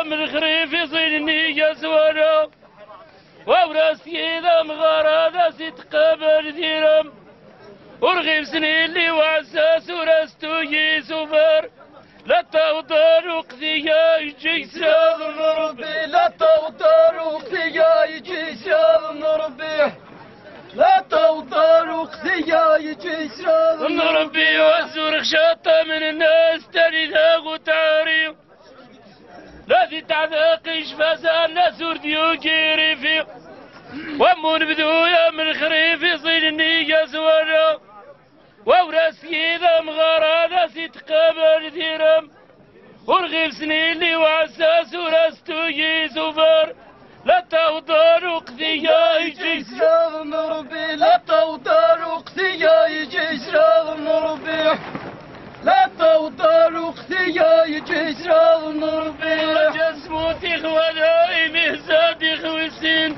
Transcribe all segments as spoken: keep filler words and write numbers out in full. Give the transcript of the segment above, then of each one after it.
من خريف صيني يسوانا وراسي ذا مغارة تقابل ديرم ورغيب سنين اللي وعساس ورستو يسوفر لا توتر وقتيا يجي ساذن ربي لا توتر وقتيا يجي ساذن ربي لا توتر وقتيا يجي ساذن ربي وزور خشاطة من الناس تاني لاغو تعريف لا ذي تعذاقش فازال نسور ديو جيري في وامون بدويا من خريف صيني يسوانا وراسي ذا مغارة ناسي تقابل ديرم ورغيب سنين اللي وعساس ورستو يسوفر لا توتر وقتيا يجي ساذن ربي لا توتر وقتيا يجي ساذن ربي لا توتر وقتيا يجي ساذن ربي جسموتي خوانا مهزاتي خويسين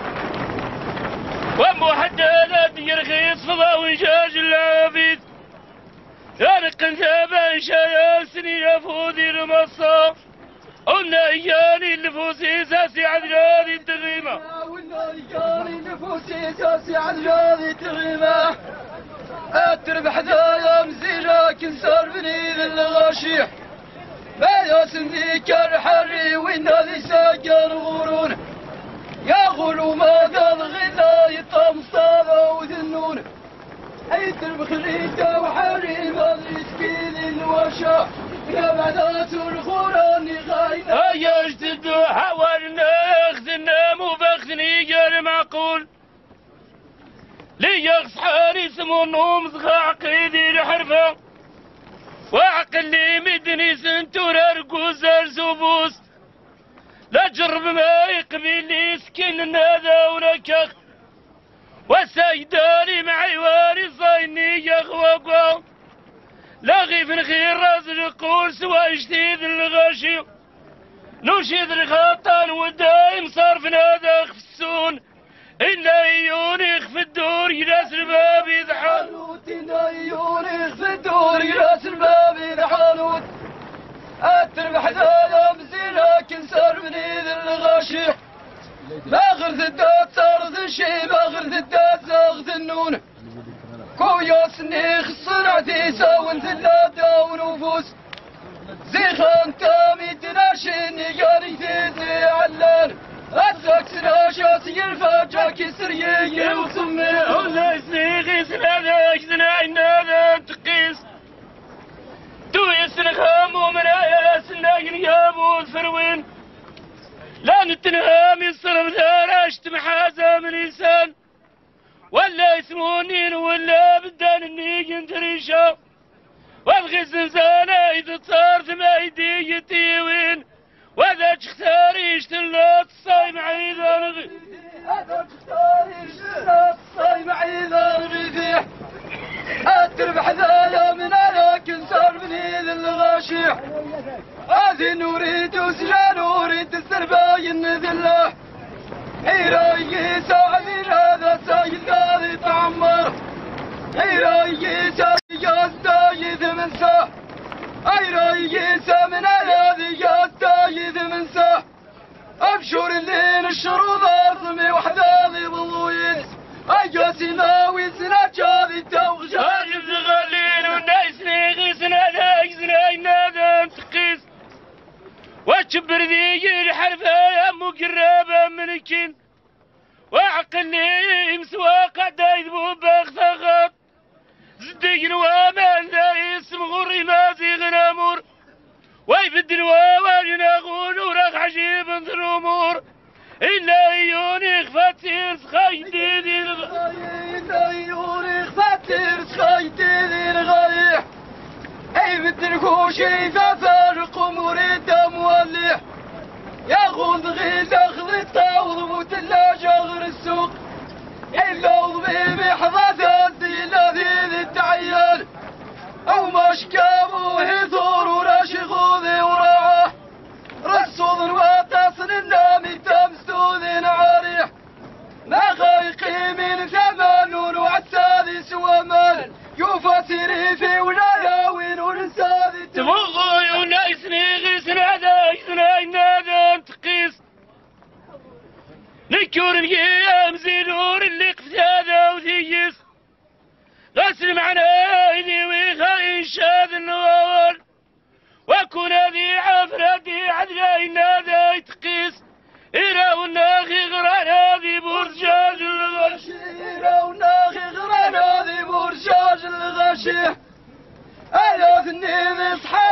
ومحددات يرخيص فضا ونجاج العبيد تارق انتابا شايا سنين فودي المصاف قلنا اياني النفوسي ساسي عدلاني التغيمة قلنا اياني النفوسي ساسي عدلاني التغيمة اتربح ذايا مزيرا كنسار بني ذي الغاشيح ما ياسم ذيك الحري وين ذي ساكن غورون يا غلو ماذا الغذاء يطم صالة وذنون حيث البخريدة وحريم الرسكين الوشا يا بعدات الغوراني غاينة هيا اجتدوا حوالنا اخذنا مو باخذني غير معقول لي يصحاني اسمه النوم صغا عقيدي الحرفة وعقل لي مدني سنتور ارقوز ارزوبوس لا جرب ما يقبل لي سكن هذا ونكخ وسيداني معي واري صايني يا خواقوا لا غيف نخير راس القول سوا جديد الغاشي نشيد الخطان والدايم صرف نادى خفسون إلا عيوني في الدور يراس الباب يضحانوت إلا عيوني في الدور يراس الباب يضحانوت أتربح ذايا مزينا كنسر مني ذي الغاشي ما غرد الدات صارت الشي ما غرد الدات زاغد النون كويا سنيخ الصنعتي ساون ذلادة ونفوس زيخان تامي تناشيني قاري تيزي علان أتزاك سناشا سير فاجاكي سريي وسمي هلا سنيخي سناداك سناين هذا تقيس دوي سنخام ومنايا سناين يابو الفروين لا نتنهى من صرف داراش تمحازة من إنسان ولا يسمونين ولا بدان النيق انتريشا وابغي زنزانة إذا صارت ما يدي يتيوين وذا تختاري اشتلات الصايم عيدا نغي هذا تختاري اشتلات الصايم عيدا نغي أتربح ذايا من على كنسار بني ذي الغاشيح هذه نوريد وسجان وريد السرباين ذله حيراي ساعدين هذا سايد هذا يتعمر حيراي سايد السايد من ساه حيراي سامن هذه السايد من ساه أبشر الليل الشروط أرضمي وحذاذي ضويس أيا سناوي سنا جاذي توغشا هاجب زغالين والناس نيغي سنا نايس ناين نادم تقيس واتشبر ذي الحرفة يا مقربة منكين وعقلني مسواق عدا يذبو باغثغط زدين وامان ذا اسم غري مازي غنامور ويبدل واوان يناغون وراغ عجيب الامور إلا عيوني خفاتير سخايتي ذي الغايح إلا عيوني خفاتير سخايتي ذي الغايح أي بدركوشي ذا فارق مريد مولح ياخذ غيث اخذ الطاوض وتلاجة غير السوق إلا وضبيبي حضاثات ذي الذي التعيان أو ما شكابه ثور وراشي خوذي وراعه رصوض وتصل النامي تمسود عاريح ما غايقي من ثمان وعساذي سوى مال يوفى سيري في ولايا وين ونساذي تبغوا كور يا مزينور اللي قفتاده وثيس غسل معنا ايدي ويخاين شاد النوار وكون هذه عفرتي عدلين هذا يتقيس إيرا وناخي غران هذه برشاج الغشي إيرا وناخي غران هذه برشاج الغشي ألا ثني بصحاب